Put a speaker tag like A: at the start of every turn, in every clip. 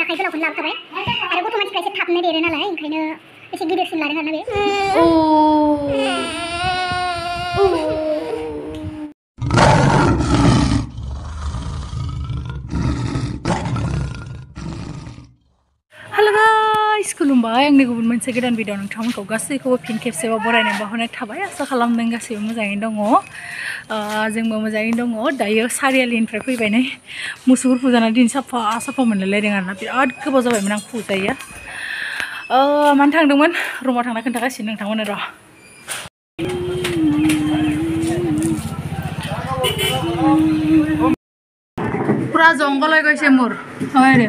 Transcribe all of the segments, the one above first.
A: आखाइ गोलावखौनो लाबोखाबाय आरो गथ' मानसिफ्रा एसे थाबनो देरो नालाय ओंखायनो एसे गिदिरसिन लादों आरोना बे
B: हेलो गाइस खुलुमबाय आंनि गुबुन मोनसे गोदान भिडिअ नोंथांमोनखौ गासैखौबो फिन खेबसेबाव बरायनाय बावहरनाय थाबाय आसा खालामदों गासैबो मोजाङैनो दङ जोंबो मोजाङैनो दङ दायो सारियालिनिफ्राय फैबाय नै मोसौफोर फुजाना दिन साफा साफा मोनलायलायदों आरोना बिराद गोबाव जाबायमोन आं फुजाया मानो थांदोंमोन रुमाव थांना खोन्थागासिनो नोंथांमोननो र' पुरा जंगल हो गई मोर रे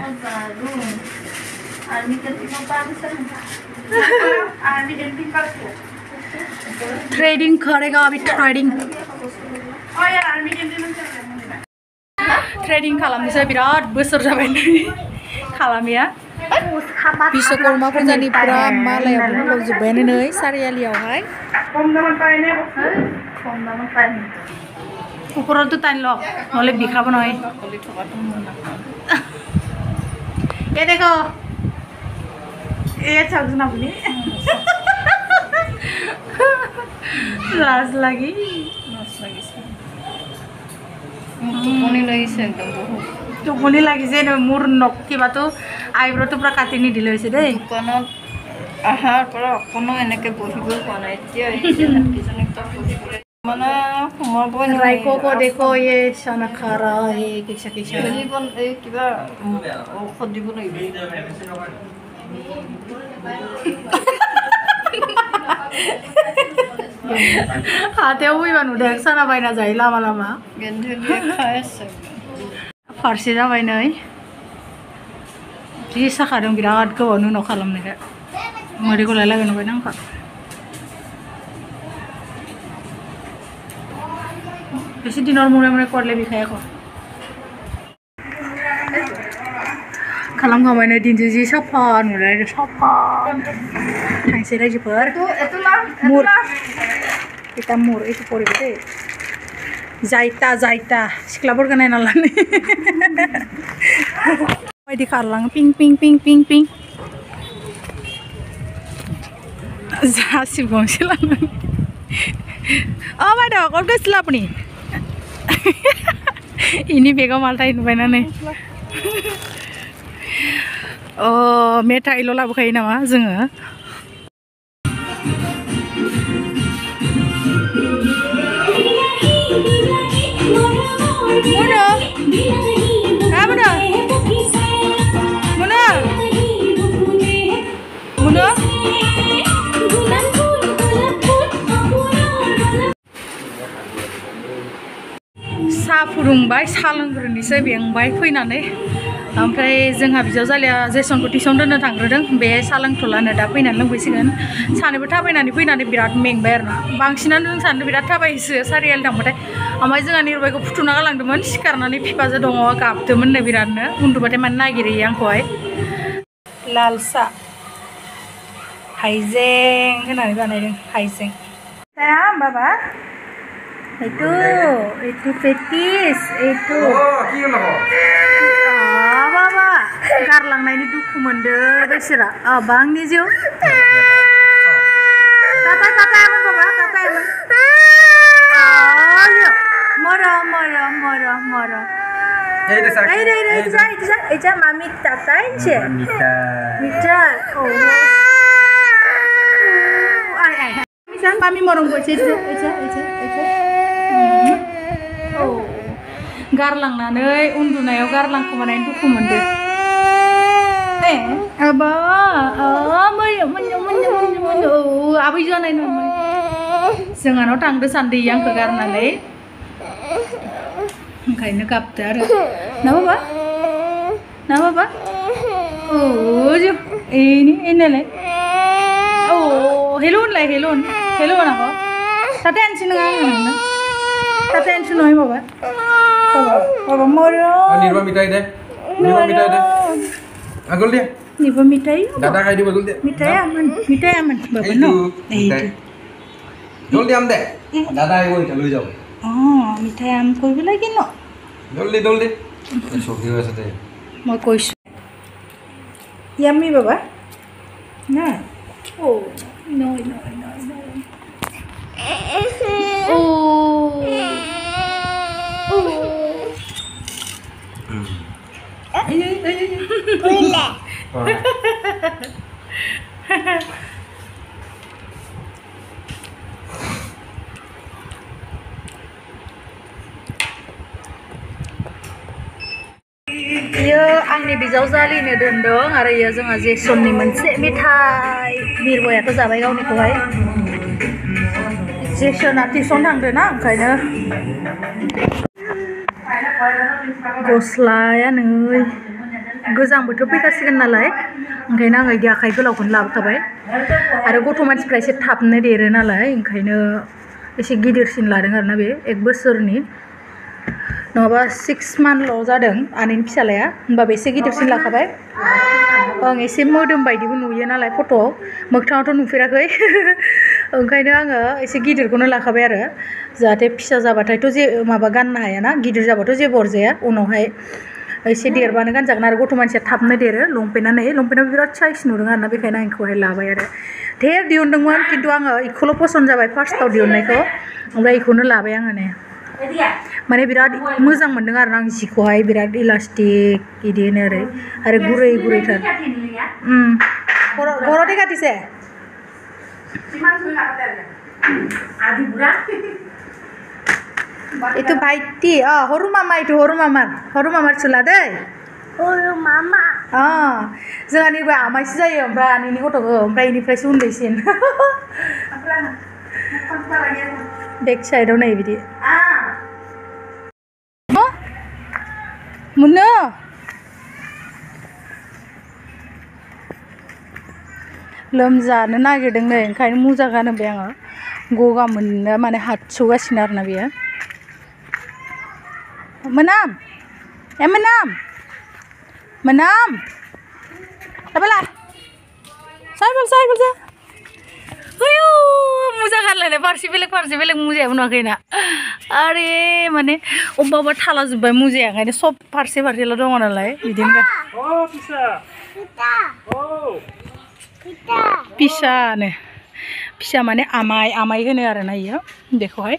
B: ट्रेडिंग करेगा अभी ट्रेडिंग खालामनोसै बिराद बोसोर जाबाय नै खालामिया विश्वकर्मा फुजानि पुरा मालायाव बुंफबजोब्बायानो नै सारियालियावहाय ऊपरতো টাইন লওক নহলে বিখাব নহয় ये देखो ये चौक अपनी लाज लगी টোপনি লাগিছে মোৰ নখ কিবাটো আইব্ৰটো পুৰা কাটি নিদিলে হৈছে দেই দোকানত আহাৰ পৰা অকণো এনেকৈ বহিব পোৱা নাই এতিয়া mana semua pun Raiko ko deko ye sana khara he kisha kisha beli pun kiba khod dibo na ibe hate oi banu dek sana baina jai lama lama gendhe die khaise farsi jabai nei ji sakadong birat gawanu no khalamne mari ko lalagan bai nang ka बेसी दिनर मुरे मुरे करले बिखाय को खालामखांबाय नै दिनजों जि साफा नुलाय साफा थांसै रायजोफोर मुर एटा मुर एटा परिबे जायता जायता सिख्लाफोरखौ नायना लानो बायदि खारलां पिं पिं पिं पिं पिं जासिब गंसे लानानै बायद' कत गैसिला আপুনি ini बेगाव मालथाय नुबायना नै मेथाइल' लाबोखायो नामा जोङो सा फुदुंबाय सा लोंग्रोनोसै बेंबाय फैनानै ओमफ्राय जोंहा बिजावजालिया जेसनखौ टिउसन दोननो थांग्रोदों बे सा लोंथ'लानो दा फैनानै लोंफैसिगोन सानैबो थाबायनानै फैनानै बिराद मेंबाय आरोना बांसिनानो जों सानैबो बिराद थाबायसो सारियालि थांबाथाय ओमफ्राय जोंहा निरुबाइखौ फुथुना गालांदोंमोन सिखारनानै बिफाजों दङ गाबदोंमोन नो बिरादनो उन्दुबाथाय मानो नागिरहैयो आंखौहाय लाल सा हाइजें होनानै बानायदों हाइजें जाया बाबा itu petis itu baba garlangnayni duखु मोनदो बेसोरा बांनि जिउ tata aman baba tata aman ayo moro Eja mami tata ince Mita misal mami morong go Eja गारलांनानै उन्दुनायाव गारलांखौ माने दुखु मोनदो आबा आबै जानाय नङा जोंहानाव थांदो सानदो आंखौ गारनानै ओंखायनो गाबदो आरो ना बाबा जो एनालाय हेल' होनलाय हेल' होनांगौ ताते आनसै नङा आङो ताते आनसै नङा बाबा बाबा मरो निर्वा मिठाई दे agol dia निर्वा मिठाई दादा खाइ दिबो जल्दी मिठाई आमन बाबा न जल्दी आम दे दादा आइबो इटा লৈ যাও मिठाई आम কৰিব লাগে ন जल्दी सखी আছে দে মই কৈছো Yummy, Baba. No. Oh, no. Oh. Iya, आंनि बिजावजालिनो दोनदों आरो इयो जोंहा जेसननि मोनसे मेथाइ बिरबयाथ' जाबाय गावनिखौहाय जेसना टिउसन थांदों ना ओंखायनो गस्लाया नै गोजां बोथोर फैखासिगोन नालाय ओंखायनो आङो इदि आखाइ गोलावखौनो लाबोखाबाय आरो गथ' मानसिफ्रा एसे थाबनो देरो नालाय ओंखायनो एसे गिदिरसिन लादों आरोना बे 1 बोसोरनि नङाबा 6 मान्थल' जादों आनैनि फिसालाया होमबाबो एसे गिदिरसिन लाखाबाय ओं एसे मोदोम बायदिबो नुयो नालाय फट'आव मोगथाङावथ' नुफेराखै ओंखायनो आङो एसे गिदिरखौनो लाखाबाय आरो जाहाथे फिसा जाबाथायथ' जे माबा गाननो हायाना गिदिर जाबाथ' जेबो अरजाया उनावहाय एसे देरबानो गानजागोन आरो गथ' मानसिया थाबनो देरो लंपेन्टआबो बिराद साइज नुदों आरोना बेखायनो आं इखौहाय लाबाय आरो धेर दिहुनदोंमोन खिन्थु आङो इखौल' पसन्द जाबाय फार्स्टआव दिहुननायखौ ओमफ्राय इखौनो लाबाय आङो ने माने बिराद मोजां मोनदों आरो आं जिखौहाय बिराद इलास्टिक इदिनो आरो गुरैथार घरতে কাটিছে itu ভাইটি সৰু মামা এইটো সৰু মামাৰ চুলা দেই সৰু মামা जोंहानिबो आमायसो जायो ओमफ्राय आनैनि गथ'खौ ओमफ्राय इनिफ्रायसो उन्दैसिन बेक साइडआव नाय बिदि मोनो लोमजानो नागिरदों नै ओंखायनो मुजा गानहोबाय आङो गगा मोननो माने हादसुगासिनो आरोना बेयो मोनाम बेला साइकेल जा आयु मुजा गानलायनाय फारसे बेलेग मुजाया नुवाखैना आरे माने अबेबा थाला जोब्बाय मुजाया ओंखायनो सब फारसेल' दङ नालाय बिदिनो फिसा माने आमाय होनो आरोना इयो बेखौहाय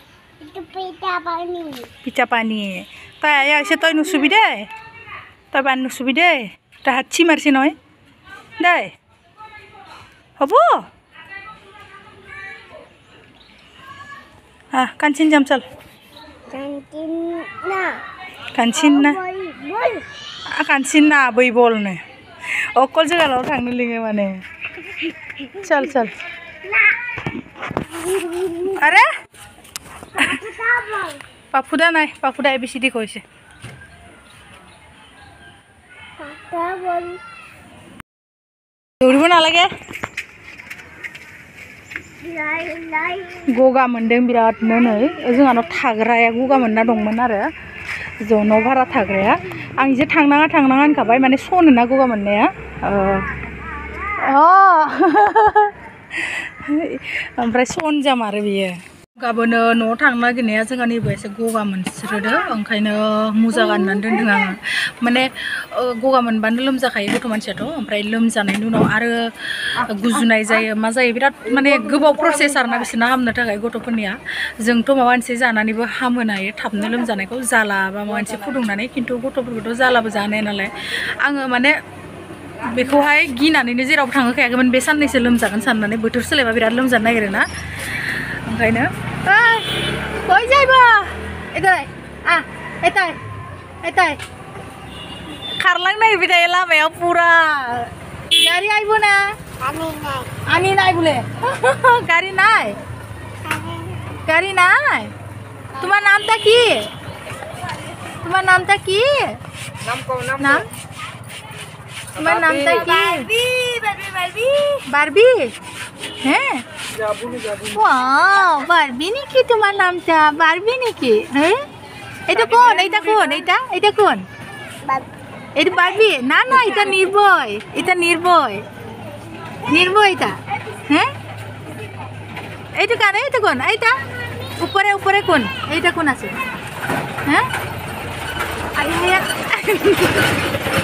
B: पिता पानी তাই এসে তই নুচুবি দেই তই বান নুচুবি দেই তই হাতছি মাৰছি নহয় দেই হ'ব কাঞ্চিন যাম চল কাঞ্চিন না आबै बलनो अकल जोगालाव थांनो लिङो माने चल अरे पापुदा নাই पापुदा एबीसीडी কৈছে दौड़िब नालागे गगा मोनदों बिरादनो नै जोंहानाव थाग्राया गगा मोनना दंमोन आरो जोंनाव भारा थाग्राया आं जे थांनाङा होनखाबाय माने सनो ना गगा मोननाया ओमफ्राय सन जामारो बियो गाबोनो न'आव थांनो नागिरनाया जोंहानिबो एसे गगा मोनस्रोदो ओंखायनो मुजा गाननानै दोनदों आङो माने गगा मोनबानो लोमजाखायो गथ' मानसियाथ' ओमफ्राय लोमजानायनि उनाव आरो गुजुनाय जायो मा जायो बिराद माने गोबाव प्रसेस आरोना बिसोरना हामनो थाखाय गथ'फोरनिया जोंथ' माबा मोनसे जानानैबो हामहोनो हायो थाबनो लोमजानायखौ जाला बा माबा मोनसे फुदुंनानै खिन्थु गथ'फोरखौथ' जालाबो जानो हाया नालाय आङो माने बेखौहाय गिनानैनो जेरावबो थांनो हायाखैमोन बे साननैसो लोमजागोन साननानै बोथोर सोलायबा बिराद लोमजानो नागिरो ना ओंखायनो कय जायबा एताय खारलांनो नागिरबाय थायो लामायाव पुरा गारि आइबो ना आनी नाय बोले गाड़ी नाय तुम्हार नामটা কি তোমার নামটা কি নাম তোমার নামটা কি বারবি হ্যাঁ ওয়াও বারবি নাকি তোমার নামটা বারবি নাকি হ্যাঁ এটা কোন এটা কোন এটা বারবি না এটা নির্ভয় এটা হ্যাঁ এইটা কারে এটা কোন এইটা উপরে কোন এইটা কোন আছে হ্যাঁ